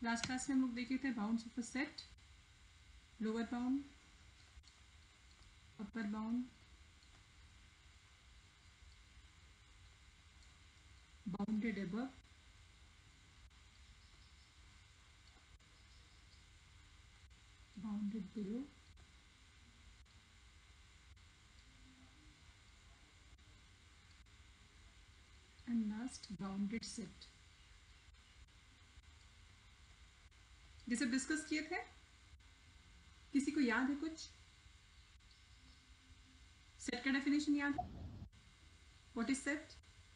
Last class में हम लोग देखे थे bounds of a set, lower bound, upper bound, bounded above, bounded below, and last bounded set. ये सब डिस्कस किए थे, किसी को याद है कुछ? सेट का डेफिनेशन याद है? What is set?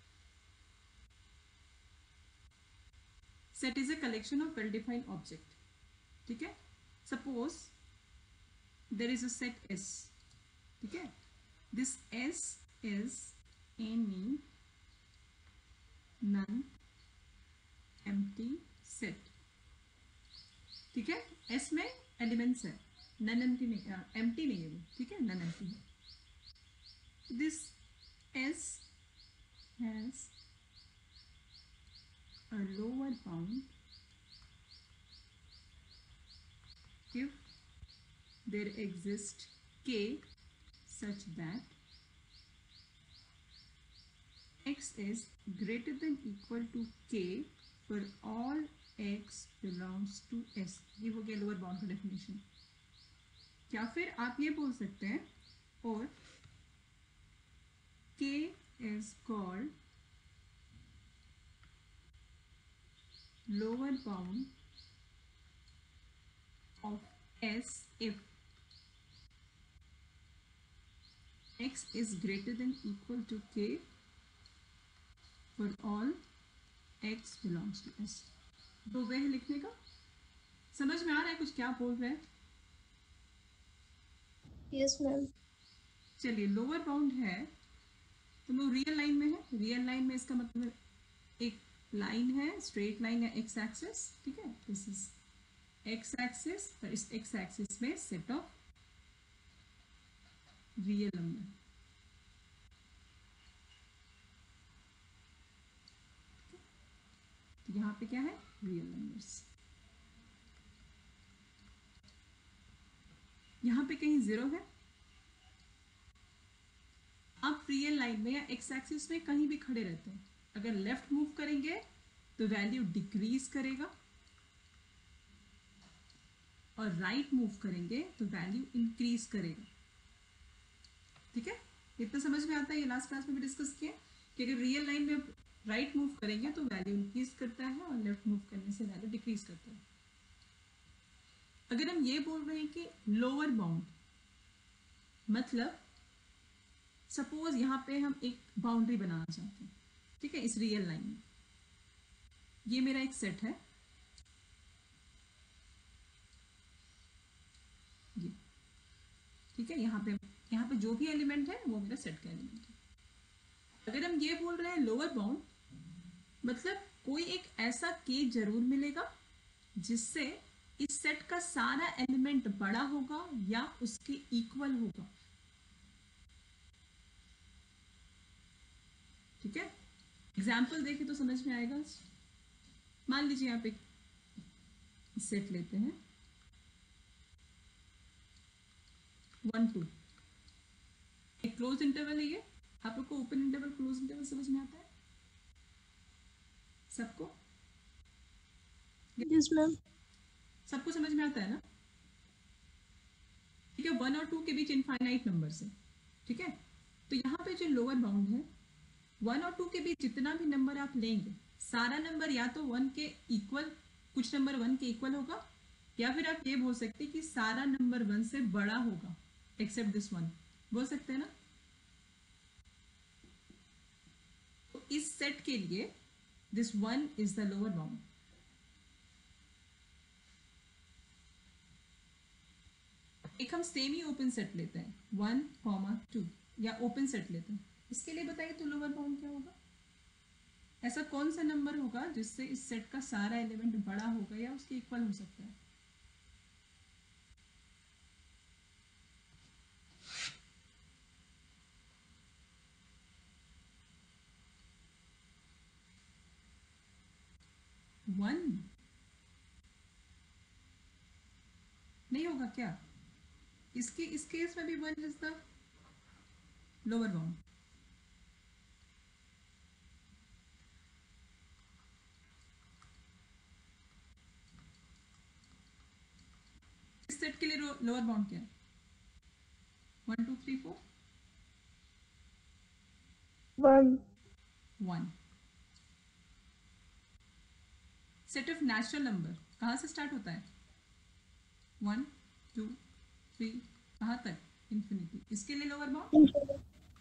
Set is a collection of well defined object. ठीक है, suppose there is a set S. ठीक है, this S is any non empty set. ठीक है, एस में एलिमेंट्स है, नन एम्प्टी नहीं, एम्प्टी नहीं है वो। ठीक है, नन एम्प्टी है। This S has a lower bound if there exists k such that x is greater than equal to k for all x belongs to s। ये हो गया लोअर बाउंड का डेफिनेशन। या फिर आप ये बोल सकते हैं, और k is called lower bound of s if x is greater than equal to k for all x belongs to s। दो वे है लिखने का। समझ में आ रहा है कुछ क्या बोल रहे हैं? Yes ma'am. चलिए, लोअर बाउंड है तो वो रियल लाइन में है। रियल लाइन में इसका मतलब एक लाइन है, स्ट्रेट लाइन है, एक्स एक्सिस। ठीक है, दिस इज एक्स एक्सिस, और इस एक्स एक्सिस में सेट ऑफ रियल नंबर। तो यहाँ पे क्या है? Real numbers. यहाँ पे कहीं जीरो है। आप रियल लाइन में या एक्स एक्सिस में कहीं भी खड़े रहते हैं, अगर लेफ्ट मूव करेंगे तो वैल्यू डिक्रीज करेगा, और राइट मूव करेंगे तो वैल्यू इंक्रीज करेगा। ठीक है, इतना समझ में आता है। ये लास्ट क्लास में भी डिस्कस किया कि अगर रियल लाइन में राइट मूव करेंगे तो वैल्यू इंक्रीज करता है, और लेफ्ट मूव करने से वैल्यू डिक्रीज करता है। अगर हम ये बोल रहे हैं कि लोअर बाउंड, मतलब सपोज यहां पे हम एक बाउंड्री बनाना चाहते हैं। ठीक है, इस रियल लाइन में ये मेरा एक सेट है, ये। ठीक है, यहाँ पे जो भी एलिमेंट है वो मेरा सेट का एलिमेंट है। अगर हम ये बोल रहे हैं लोअर बाउंड, मतलब कोई एक ऐसा के जरूर मिलेगा जिससे इस सेट का सारा एलिमेंट बड़ा होगा या उसके इक्वल होगा। ठीक है, एग्जाम्पल देखें तो समझ में आएगा। मान लीजिए यहाँ पे सेट लेते हैं 1 2, एक क्लोज इंटरवल है ये। आप लोग को ओपन इंटरवल, क्लोज इंटरवल समझ में आता है सबको? Yes ma'am. सबको समझ में आता है ना? ठीक है, 1 और 2 के बीच इनफाइनाइट नंबर है। ठीक है, तो यहाँ पे जो लोअर बाउंड है, 1 और 2 के बीच जितना भी नंबर आप लेंगे, सारा नंबर या तो 1 के इक्वल, कुछ नंबर 1 के इक्वल होगा, या फिर आप ये बोल सकते हैं कि सारा नंबर 1 से बड़ा होगा एक्सेप्ट दिस 1। बोल सकते हैं ना? तो इस सेट के लिए this 1 is the lower bound. एक हम सेमी ओपन सेट लेते हैं 1 2, या ओपन सेट लेते हैं। इसके लिए बताइए तो लोअर बाउंड क्या होगा? ऐसा कौन सा नंबर होगा जिससे इस सेट का सारा एलिमेंट बड़ा होगा या उसके इक्वल हो सकता है? वन होगा क्या? इसके इस केस में भी 1 इज द लोअर बाउंड। इस सेट के लिए लोअर बाउंड क्या है? 1 2 3 4 1। सेट ऑफ नेचुरल नंबर कहाँ से स्टार्ट होता है? 1 2 3 कहाँ तक? इंफिनिटी। इसके लिए lower bound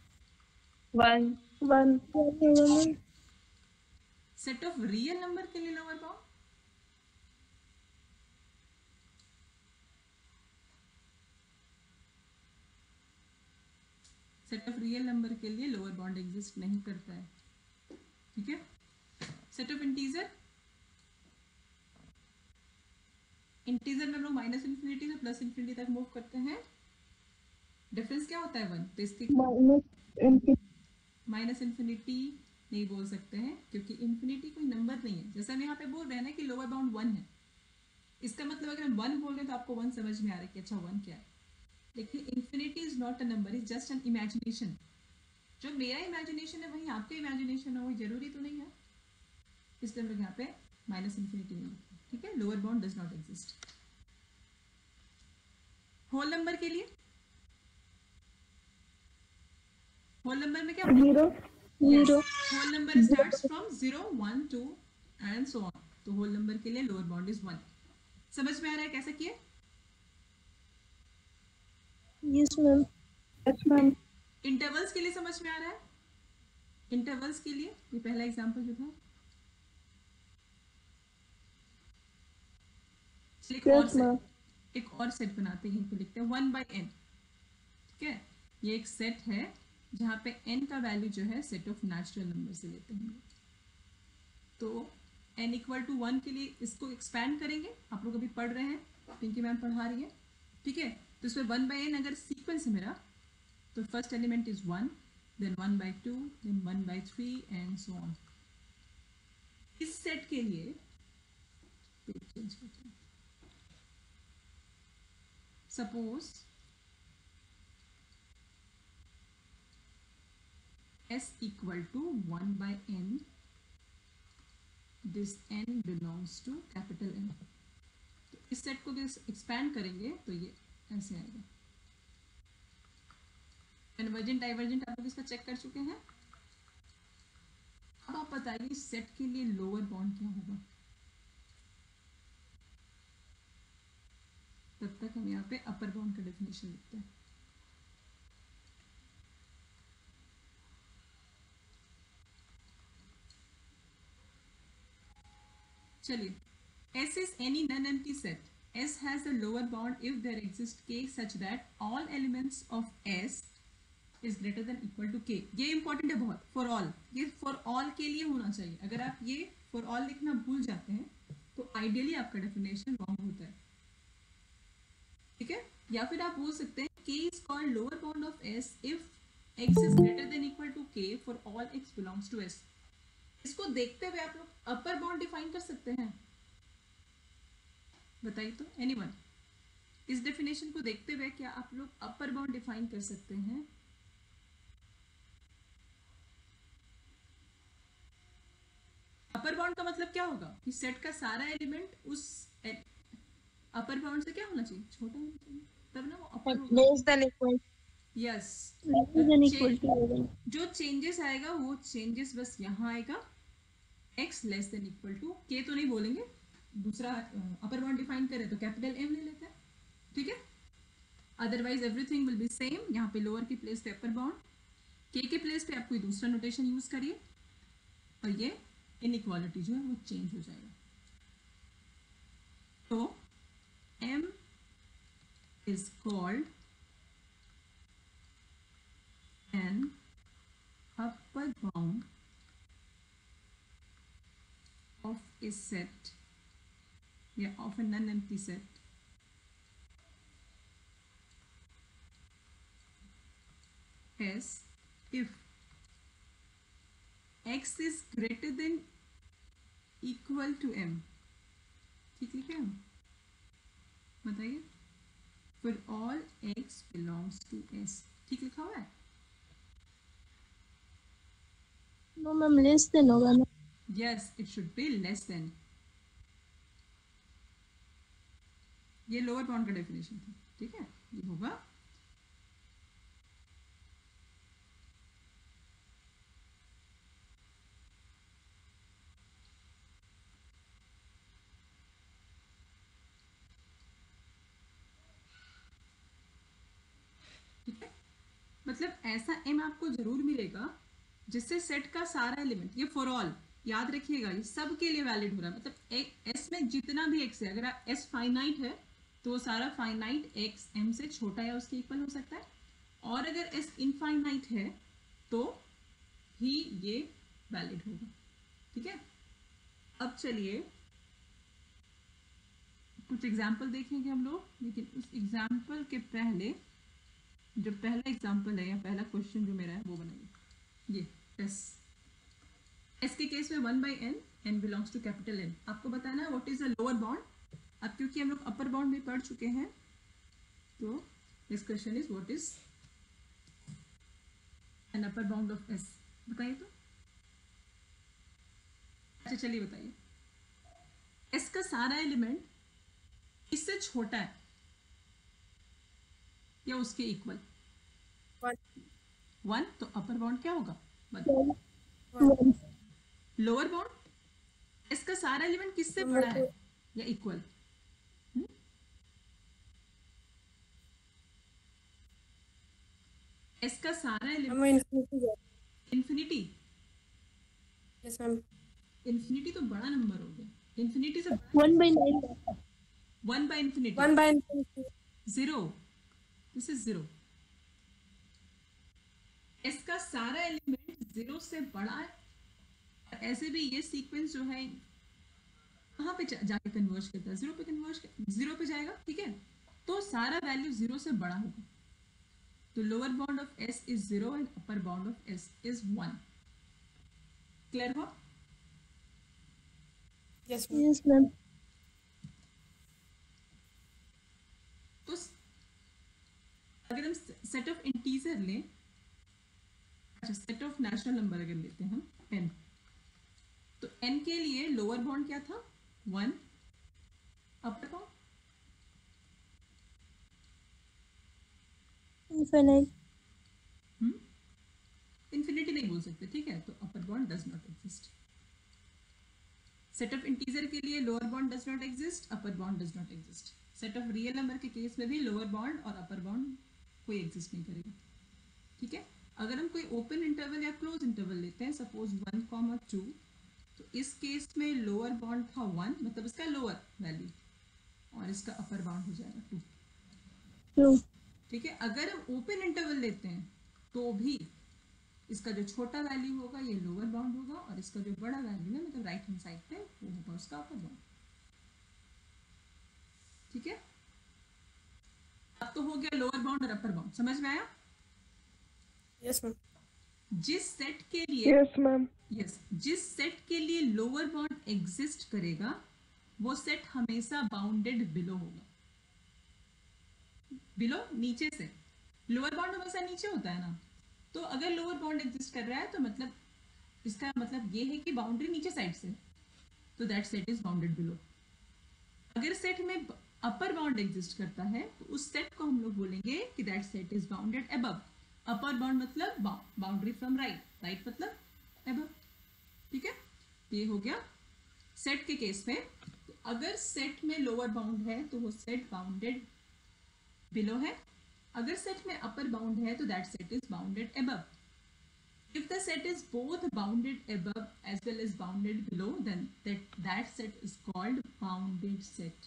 1 set of real number के लिए lower bound set of real number के लिए लोअर बाउंड एग्जिस्ट नहीं करता है, ठीक है। सेट ऑफ इंटीजर, इंटीजर में हम लोग माइनस इन्फिनिटी से प्लस इन्फिनिटी तक मूव करते हैं। डिफरेंस क्या होता है 1, तो इसके माइनस इन्फिनिटी नहीं बोल सकते हैं क्योंकि इन्फिनिटी कोई नंबर नहीं है। जैसे हम यहाँ पे बोल रहे हैं ना कि लोअर बाउंड 1 है, इसका मतलब अगर हम 1 बोल रहे हैं तो आपको 1 समझ में आ रहा है कि अच्छा 1 क्या है। लेकिन infinity is not a number, is just an imagination. जो मेरा इमेजिनेशन है वही आपका इमेजिनेशन है, वही जरूरी तो नहीं है। इसलिए हम लोग यहाँ पे माइनस इन्फिनिटी नहीं लिखते, ठीक है। Lower bound does not exist. Whole number के लिए, होल नंबर में क्या होता है? 0 whole number starts from 0 1 2 and so on. तो होल नंबर के लिए लोअर बाउंड इज 1। समझ में आ रहा है कैसे किए? यस मैम इंटरवल्स के लिए समझ में आ रहा है? इंटरवल्स के लिए ये पहला एग्जांपल जो था, एक और सेट बनाते हैं, यहीं पे लिखते हैं 1/n, ठीक है। ये एक सेट है जहाँ पे n का वैल्यू जो है सेट ऑफ नेचुरल नंबर से लेते हैं। तो n इक्वल टू 1 के लिए इसको एक्सपैंड करेंगे, आप लोग अभी पढ़ रहे हैं, पिंकी मैम पढ़ा रही है, ठीक है। तो इसमें 1/n अगर सीक्वेंस है मेरा, तो first element is 1, then 1/2, then 1/3 and so on. इस सेट के लिए पेज चेंज करते हैं। Suppose s equal to 1/n, this n belongs to capital N। तो इस सेट को एक्सपैंड करेंगे तो ये ऐसे आएगा। कन्वर्जेंट डाइवर्जेंट आप लोग इसका चेक कर चुके हैं। अब आप बताइए इस सेट के लिए लोअर बाउंड क्या होगा। तब तक हम यहाँ पे अपर बाउंड का डेफिनेशन लिखते हैं। चलिए, S is any non-empty set. S has the lower bound if there exists K such that all elements of S is greater than equal to K। ये इंपॉर्टेंट है बहुत, फॉर ऑल, ये for all के लिए होना चाहिए। अगर आप ये फॉर ऑल लिखना भूल जाते हैं तो आइडियली आपका डेफिनेशन रॉन्ग होता है, ठीक है। या फिर आप बोल सकते हैं K is called lower bound of S if X is greater than equal to K for all X belongs to S। इसको देखते हुए आप लोग अपर बाउंड डिफाइन कर सकते हैं, बताइए तो एनीवन। इस डेफिनेशन को देखते हुए क्या आप लोग अपर बाउंड डिफाइन कर सकते हैं? अपर बाउंड का मतलब क्या होगा कि सेट का सारा एलिमेंट उस अपर बाउंड से क्या होना चाहिए, छोटा होना चाहिए, तब ना वो अपर होगा। Less than equal yes, to जो चेंजेस आएगा वो चेंजेस बस यहाँ आएगा, x less than equal to k तो नहीं बोलेंगे, दूसरा अपर बाउंड डिफाइन करें तो कैपिटल M ले लेते हैं, ठीक है। Otherwise everything will be same. यहाँ पे लोअर की प्लेस पे अपर बाउंड, k के प्लेस पे आप कोई दूसरा नोटेशन यूज करिए और ये इनइक्वालिटी जो है वो चेंज हो जाएगा। तो M is called an upper bound of a set, yeah, of a non-empty set S if x is greater than equal to m। ठीक लिखे हम, बताइए। for all x belongs to S. ठीक लिखा हुआ है? नो मैम, लेस देन होगा ना। Yes, it should be less than. ये लोअर बाउंड का डेफिनेशन था, ठीक है? ये होगा ठीक है, मतलब ऐसा m आपको जरूर मिलेगा जिससे सेट का सारा एलिमेंट, ये फॉर ऑल याद रखिएगा, ये सब के लिए वैलिड हो रहा है, मतलब s में जितना भी x है, अगर s फाइनाइट है तो सारा फाइनाइट x m से छोटा या उसके इक्वल हो सकता है, और अगर s इनफाइनाइट है तो ही ये वैलिड होगा, ठीक है? अब चलिए कुछ एग्जाम्पल देखेंगे हम लोग, लेकिन उस एग्जाम्पल के पहले जो पहला एग्जाम्पल है या पहला क्वेश्चन जो मेरा है वो बनाइए। ये एस के केस में 1/n, n belongs to capital N, आपको बताना है what is a lower bound. अब क्योंकि हम लोग अपर बाउंड में पढ़ चुके हैं तो this question is what is an upper bound of s, बताइए तो। अच्छा चलिए बताइए, s का सारा एलिमेंट इससे छोटा है या उसके इक्वल? 1, तो अपर बाउंड क्या होगा? वन। लोअर बाउंड इसका सारा एलिमेंट किससे बड़ा है या इक्वल? इसका सारा element infinity, yes ma'am. Infinity तो बड़ा नंबर हो गया, इन्फिनिटी से 1/9। 1 बाय इन्फिनिटी, 1/, 0, दिस इज 0। इसका सारा एलिमेंट 0 से बड़ा है, ऐसे भी ये सीक्वेंस जो है कहाँ पे जाके कन्वर्ज करता है? 0 पे कन्वर्ज, 0 पे जाएगा, ठीक है? तो सारा वैल्यू 0 से बड़ा होगा, तो lower bound of s is 0 and upper bound of s is 1। Clear हुआ? Yes ma'am. Yes ma'am. तो अगर हम सेट ऑफ इंटीजर लें, अच्छा सेट ऑफ नेचुरल नंबर अगर लेते हैं हम n, तो n के लिए लोअर बाउंड क्या था? 1, अपर बाउंड इनफिनिट। इंफिनिटी नहीं बोल सकते, ठीक है? तो upper bound does not exist. Set of integer के लिए lower bound does not exist, upper bound does not exist. Set of real number के केस में भी लोअर बाउंड और अपर बाउंड कोई एग्जिस्ट नहीं करेगा, ठीक है? अगर हम कोई ओपन इंटरवल या क्लोज इंटरवल लेते हैं, सपोज 1,2, तो इस केस में लोअर बाउंड था 1, मतलब इसका लोअर वैल्यू, और इसका अपर बाउंड हो जाएगा 2, 2। ठीक है? अगर हम ओपन इंटरवल लेते हैं तो भी इसका जो छोटा वैल्यू होगा ये लोअर बाउंड होगा, और इसका जो बड़ा वैल्यू है मतलब राइट हैंड साइड पे वो होगा उसका अपर बाउंड, ठीक है? अब तो हो गया लोअर बाउंड और अपर बाउंड, समझ में आया? Yes ma'am. जिस सेट के लिए यस मैम। यस, जिस सेट के लिए लोअर बाउंड एग्जिस्ट करेगा वो सेट हमेशा बाउंडेड बिलो होगा। बिलो नीचे से, लोअर बाउंड हमेशा नीचे होता है ना, तो अगर लोअर बाउंड एग्जिस्ट कर रहा है तो मतलब इसका मतलब ये है कि बाउंड्री नीचे साइड से, तो that set is bounded below. अगर सेट में अपर बाउंड एग्जिस्ट करता है तो उस सेट को हम लोग बोलेंगे कि that set is bounded above. Upper bound मतलब बाउंड्री फ्रॉम राइट, राइट मतलब अबव, ठीक है? ये हो गया सेट के केस में। तो अगर सेट में लोअर बाउंड है तो वो सेट बाउंडेड बिलो है, अगर सेट में अपर बाउंड है तो that set is bounded above. If the set is both bounded above as well as bounded below, then that set is called bounded set.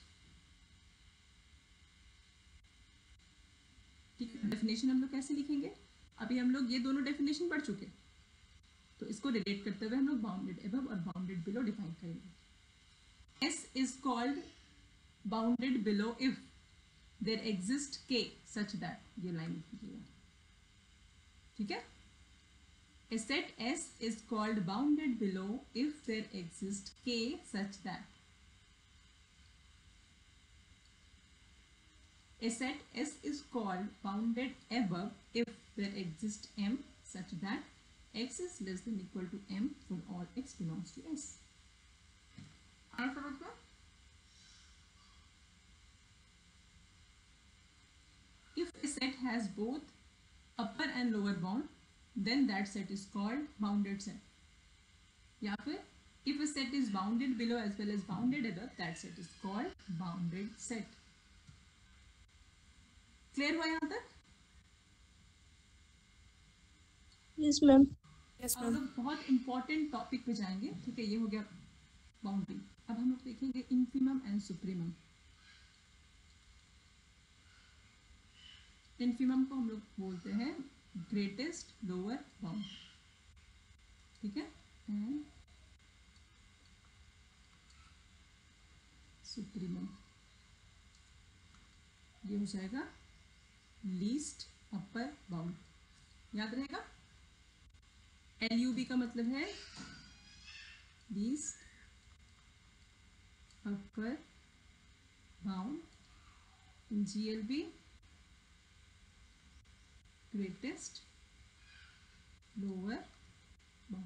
ठीक है? डेफिनेशन हम लोग कैसे लिखेंगे? अभी हम लोग ये दोनों डेफिनेशन पढ़ चुके, तो इसको रिलेट करते हुए हम लोग बाउंडेड अबव और बाउंडेड बिलो डिफाइन करेंगे। S is called bounded below if there exists K such that, ये लाइन लिखिएगा, ठीक है? A set S is called bounded below if there exists K such that A set S is called bounded above if there exists M such that X is less than equal to M for all X belongs to S. आया समझ में? If a set has both upper and lower bound, then that set is called bounded set. या फिर if a set is bounded below as well as bounded above, that set is called bounded set. Clear हुआ यहाँ तक? Yes, ma'am. Yes, अब ma'am. लोग बहुत important topic पे जाएंगे. ठीक है, ये हो गया बाउंड्री. अब हम लोग देखेंगे इंफिमम एंड सुप्रीमम. इंफिमम को हम लोग बोलते हैं ग्रेटेस्ट लोअर बाउंड. ठीक है, एंड सुप्रीमम ये हो जाएगा लीस्ट अपर बाउंड. याद रहेगा, LUB का मतलब है least upper bound, GLB greatest lower bound.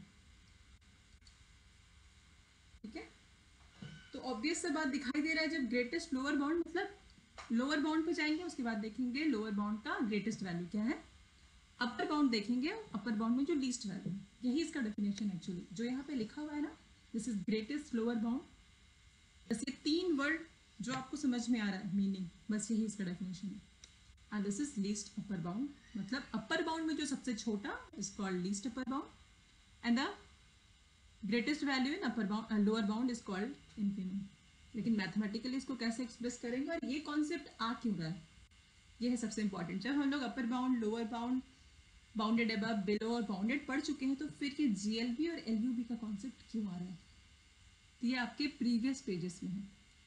ठीक है, तो ऑब्वियस सा बात दिखाई दे रहा है. जब ग्रेटेस्ट लोअर बाउंड मतलब लोअर बाउंड पे जाएंगे, उसके बाद देखेंगे लोअर बाउंड का ग्रेटेस्ट वैल्यू क्या है. अपर बाउंड देखेंगे, अपर बाउंड में जो लीस्ट वैल्यू है, यही इसका डेफिनेशन एक्चुअली जो यहाँ पे लिखा हुआ है ना, this is greatest lower bound. बस ये 3 वर्ड जो आपको समझ में आ रहा है मीनिंग, बस यही इसका डेफिनेशन है. And this is least upper bound, मतलब अपर बाउंड में जो सबसे छोटा is called least upper bound, and the greatest value in upper bound lower bound is called infimum. लेकिन मैथमेटिकली इसको कैसे एक्सप्रेस करेंगे और ये कॉन्सेप्ट आ क्यों रहा है, ये है सबसे इंपॉर्टेंट. जब हम लोग upper bound, lower bound, bounded above, below और बाउंडेड पढ़ चुके हैं, तो फिर ये GLB और LUB का कॉन्सेप्ट क्यों आ रहा है, तो ये आपके प्रीवियस पेजेस में है.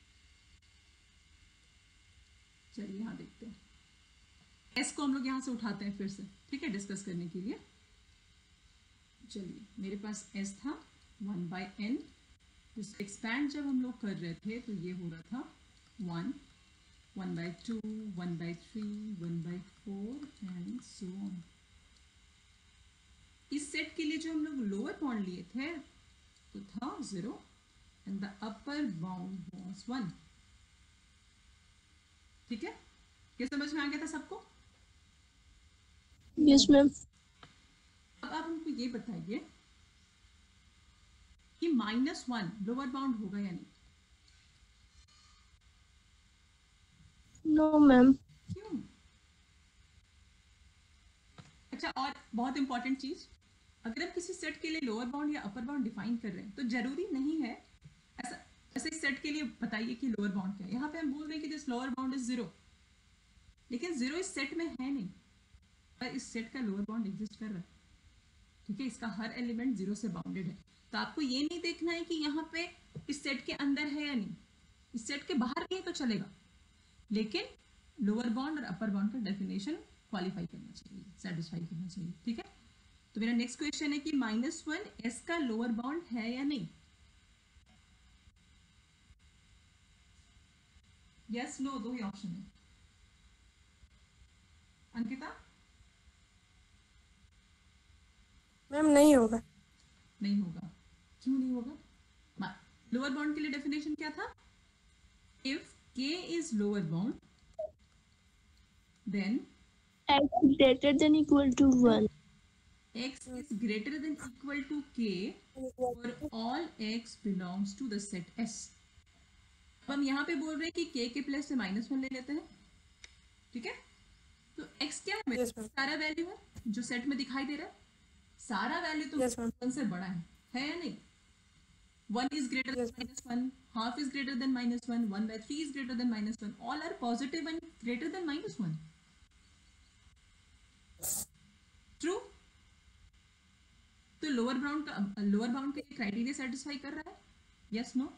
चलिए यहाँ देखते हैं. S को हम लोग यहाँ से उठाते हैं फिर से, ठीक है, डिस्कस करने के लिए. चलिए, मेरे पास S था 1/n. एक्सपैंड जब हम लोग कर रहे थे तो ये हो रहा था 1, 1/2, 1/3, 1/4 एंड सो ऑन. इस सेट के लिए जो हम लोग लोअर बाउंड लिए थे तो था 0 and the upper bound was 1. ठीक है, क्या समझ में आ गया था सबको? Yes, ma'am. अब आप हमको ये बताइए कि -1 लोअर बाउंड होगा या नहीं? No, ma'am. क्यों? अच्छा, और बहुत इंपॉर्टेंट चीज, अगर आप किसी सेट के लिए लोअर बाउंड या अपर बाउंड डिफाइन कर रहे हैं तो जरूरी नहीं है ऐसा ऐसे सेट के लिए बताइए कि लोअर बाउंड क्या है. यहाँ पे हम बोल रहे हैं कि दिस लोअर बाउंड इज 0, लेकिन 0 इस सेट में है नहीं, पर इस सेट का लोअर बाउंड एग्जिस्ट कर रहा है. ठीक है, इसका हर एलिमेंट 0 से बाउंडेड है. तो आपको ये नहीं देखना है कि यहाँ पे इस सेट के अंदर है या नहीं, इस सेट के बाहर भी है तो चलेगा, लेकिन लोअर बाउंड और अपर बाउंड का डेफिनेशन क्वालिफाई करना चाहिए, सेटिस्फाई करना चाहिए. ठीक है, तो मेरा नेक्स्ट क्वेश्चन है कि -1 S का लोअर बाउंड है या नहीं? यस, नो, दो ही ऑप्शन है. अंकिता? मैम नहीं होगा. नहीं होगा. क्यों नहीं होगा? लोअर बाउंड के लिए डेफिनेशन क्या था? If K is lower bound then X greater than equal to 1. X is greater than equal to K for all X belongs to the set S. अब हम यहाँ पे बोल रहे हैं कि K के प्लेस से -1 ले लेते हैं. ठीक है, तो X क्या है? Yes, ma'am. सारा वैल्यू है जो सेट में दिखाई दे रहा है. सारा वैल्यू तो Yes, ma'am. 1 से बड़ा है या नहीं? 1 is greater Yes, than -1, half is greater than -1, 1/3 is greater than -1. All are positive and greater than -1. True? तो लोअर बाउंड का क्राइटेरिया सेटिस्फाई कर रहा है? Yes, no?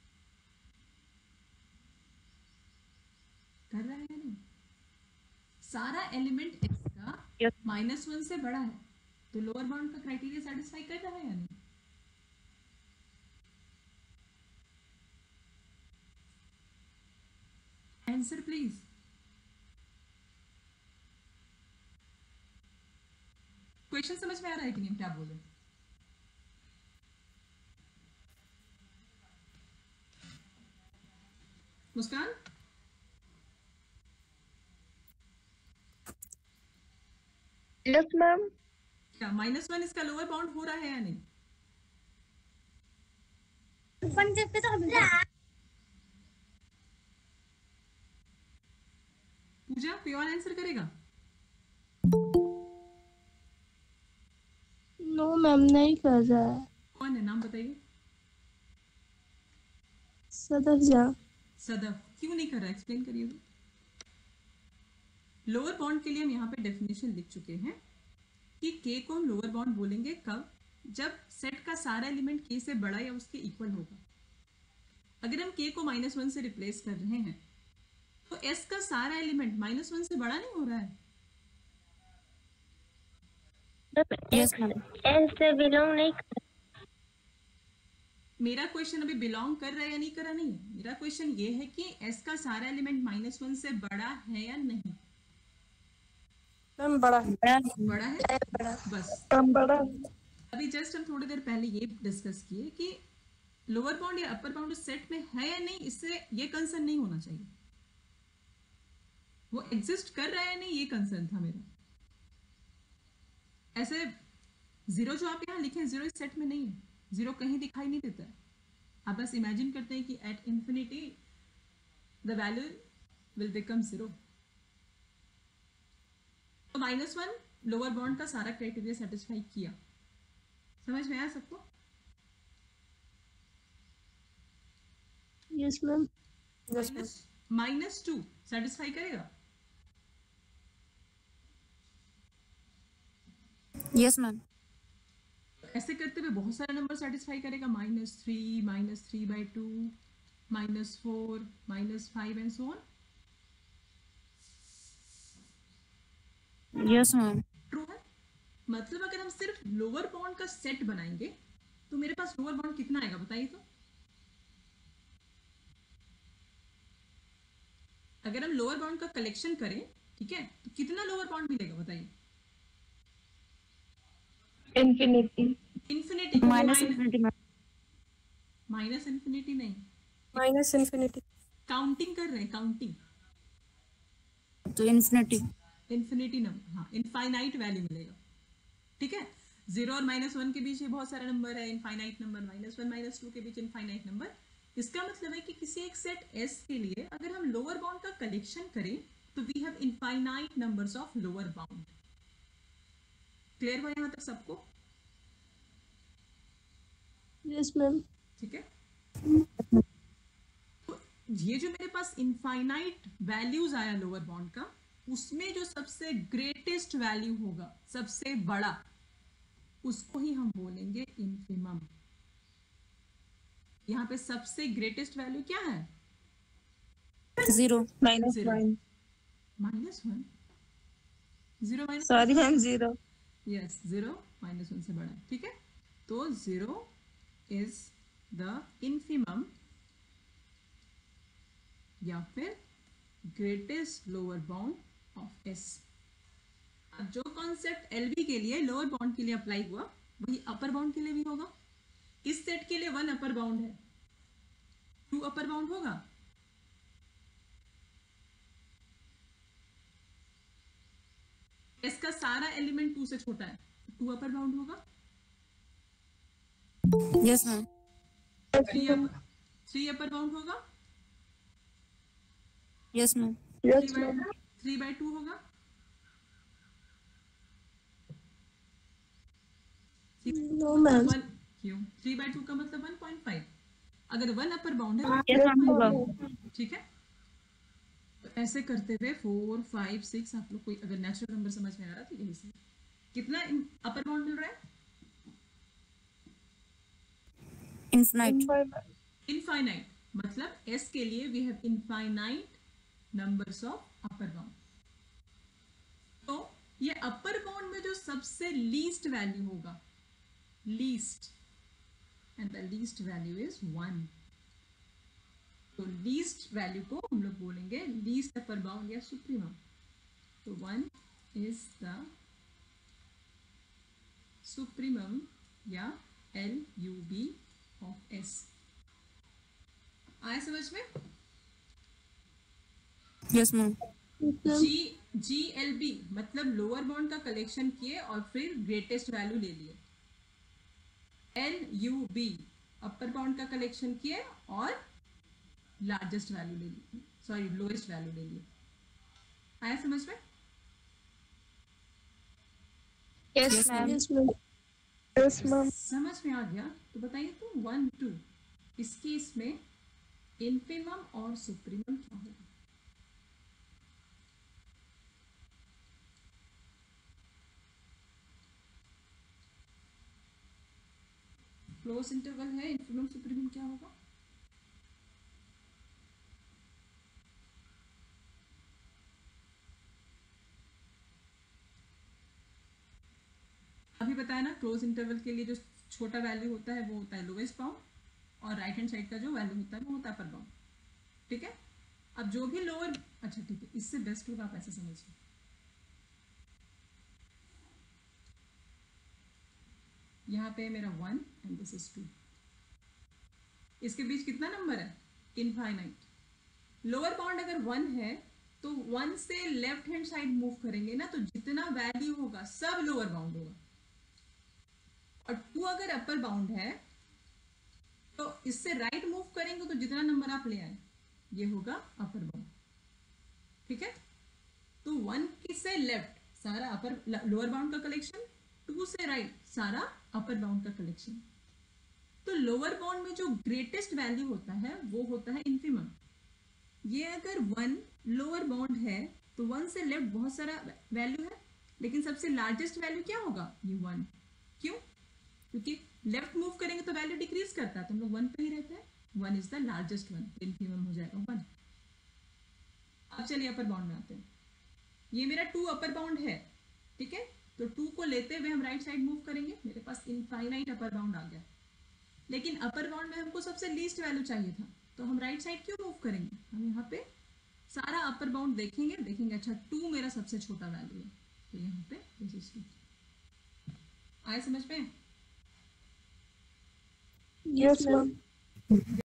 कर रहा है या नहीं? सारा एलिमेंट x का -1 से बड़ा है, तो लोअर बाउंड का क्राइटेरिया सेटिस्फाई कर रहा है या नहीं? Answer please. क्वेश्चन समझ में आ रहा है कि नहीं, क्या बोले? Muskan, yes ma'am. क्या -1 इसका लोअर बाउंड हो रहा है या नहीं? पूजा, कोई और आंसर करेगा? नो मैम, नहीं कर रहा है। कौन है, नाम बताइए। सदफ जा। सदफ, क्यों नहीं कर रहा, एक्सप्लेन करिए। लोअर बाउंड के लिए हम यहाँ पे डेफिनेशन लिख चुके हैं कि के को हम लोअर बाउंड बोलेंगे कब, जब सेट का सारा एलिमेंट के से बड़ा या उसके इक्वल होगा। अगर हम के को -1 से रिप्लेस कर रहे हैं तो एस का सारा एलिमेंट -1 से बड़ा नहीं हो रहा है। Yes ma'am. एस से बिलोंग नहीं। मेरा क्वेश्चन अभी बिलोंग कर रहा है या नहीं कर रहा नहीं है, मेरा क्वेश्चन ये है कि एस का सारा एलिमेंट -1 से बड़ा है या नहीं। मैम बड़ा है। बड़ा है, बस। बड़ा। अभी जस्ट हम थोड़ी देर पहले ये डिस्कस किए कि लोअर बाउंड या अपर बाउंड सेट में है या नहीं, इससे ये कंसर्न नहीं होना चाहिए। वो एग्जिस्ट कर रहा है या नहीं, ये कंसर्न था मेरा। ऐसे जीरो जो आप यहाँ लिखे हैं, जीरो इस सेट में नहीं है, जीरो कहीं दिखाई नहीं देता है। आप बस इमेजिन करते हैं कि at infinity the value will become zero. तो -1 लोअर बाउंड का सारा क्राइटेरिया सेटिस्फाई किया। समझ में आया सबको? Yes ma'am. Yes ma'am. -2 satisfy करेगा? Yes ma'am. ऐसे करते हुए बहुत सारे नंबर सेटिस्फाई करेगा, -3, -3/2, -4, -5 and so on. Yes ma'am. True है। मतलब अगर हम सिर्फ लोअर बाउंड का सेट बनाएंगे तो मेरे पास लोअर बाउंड कितना आएगा बताइए तो। अगर हम लोअर बाउंड का कलेक्शन करें, ठीक है, तो कितना लोअर बाउंड मिलेगा बताइए? Infinity. Infinity. Minus infinity ma'am. Minus infinity नहीं, -इन्फिनिटी। काउंटिंग कर रहे हैं, काउंटिंग। तो इन्फिनिटी। इन्फिनिटी नंबर, हाँ, इनफाइनाइट वैल्यू मिलेगा। ठीक है, 0 और -1 के बीच बहुत सारा नंबर है, इनफाइनाइट नंबर। -1 -2 के बीच इनफाइनाइट नंबर। इसका मतलब है कि किसी एक सेट S के लिए अगर हम लोअर बाउंड का कलेक्शन करें तो we have infinite numbers of lower bound. Clear हुआ यहां तक सबको? Yes ma'am. ठीक है, तो ये जो मेरे पास इनफाइनाइट वैल्यूज आया लोअर बाउंड का, उसमें जो सबसे ग्रेटेस्ट वैल्यू होगा, सबसे बड़ा, उसको ही हम बोलेंगे इन्फिमम। यहाँ पे सबसे ग्रेटेस्ट वैल्यू क्या है? 0 -1। -1। 0 सॉरी मैम, 0। यस, 0 -1 से बड़ा है। ठीक है, तो 0 इज द इन्फिमम या फिर greatest lower bound of S। अब जो कॉन्सेप्ट LB के लिए लोअर बाउंड के लिए अप्लाई हुआ, वही अपर बाउंड के लिए भी होगा। इस सेट के लिए 1 अपर बाउंड है, 2 अपर बाउंड होगा। S का सारा एलिमेंट 2 से छोटा है, 2 अपर बाउंड होगा। Yes ma'am. 3 अपर बाउंड होगा। Yes ma'am. 3/2 होगा। No ma'am. क्यों? 3/2 का मतलब 1.5। अगर 1 अपर बाउंड है यस मैम होगा। ठीक है, तो ऐसे करते हुए 4, 5, 6, आप लोग कोई अगर नेचुरल नंबर समझ में आ रहा तो यही से कितना अपर बाउंड मिल रहा है? इन्फिनाइट। इनफाइनाइट। मतलब S के लिए we have infinite numbers of upper bound. तो ये अपर बाउंड में जो सबसे लीस्ट वैल्यू होगा, least, and the least value is 1। तो लीस्ट वैल्यू को हम लोग बोलेंगे लीस्ट अपर बाउंड या सुप्रीमम। तो 1 इज द सुप्रीमम या LUB ऑफ S। आए समझ में? Yes ma'am. GLB मतलब लोअर बाउंड का कलेक्शन किए और फिर ग्रेटेस्ट वैल्यू ले लिए। LUB अपर बाउंड का कलेक्शन किए और लार्जेस्ट वैल्यू ले लिए, सॉरी लोएस्ट वैल्यू ले लिए। आया समझ में? Yes ma'am. Yes, ma'am. Yes, ma'am. समझ में आ गया? तो बताइए तो 1 2 इसकी इसमें इन्फिमम और सुप्रीमम क्या होगा? क्लोज इंटरवल है, इन्फिमम सुप्रीमम क्या होगा? अभी बताया ना, क्लोज इंटरवल के लिए जो छोटा वैल्यू होता है वो होता है लोएस्ट बाउंड और राइट हैंड साइड का जो वैल्यू होता है वो होता है अपर बाउंड। ठीक है, अब जो भी लोअर, अच्छा ठीक है, इससे बेस्ट होगा आप ऐसे समझिए। यहाँ पे मेरा 1 एंड दिस इज 2, इसके बीच कितना नंबर है? इनफाइनाइट। लोअर बाउंड अगर 1 है तो 1 से लेफ्ट हैंड साइड मूव करेंगे ना, तो जितना वैल्यू होगा सब लोअर बाउंड होगा। और 2 अगर अपर बाउंड है तो इससे राइट मूव करेंगे तो जितना नंबर आप ले आए ये होगा अपर बाउंड। ठीक है, तो 1 से लेफ्ट सारा अपर लोअर बाउंड का कलेक्शन, 2 से राइट सारा अपर बाउंड का कलेक्शन। तो लोअर बाउंड में जो ग्रेटेस्ट वैल्यू होता है वो होता है इन्फिमम। ये अगर 1 लोअर बाउंड है तो 1 से लेफ्ट बहुत सारा वैल्यू है, लेकिन सबसे लार्जेस्ट वैल्यू क्या होगा? ये 1। क्यों? क्योंकि लेफ्ट मूव करेंगे तो वैल्यू डिक्रीज करता है, तो हम लोग 1 पे ही रहते हैं। 1 इज द लार्जेस्ट वन, तो इन्फिमम हो जाएगा 1। अब चलिए अपर बाउंड में आते हैं। ये मेरा 2 अपर बाउंड है, ठीक है, तो 2 को लेते हुए हम राइट साइड मूव करेंगे, मेरे पास इनफाइनाइट अपर बाउंड आ गया। लेकिन अपर बाउंड में हमको सबसे लीस्ट वैल्यू चाहिए था, तो हम राइट साइड क्यों मूव करेंगे? हम यहाँ पे सारा अपर बाउंड देखेंगे अच्छा 2 मेरा सबसे छोटा वैल्यू है, तो यहाँ पे दिस इज 2। आए समझ में? Yes, ma'am.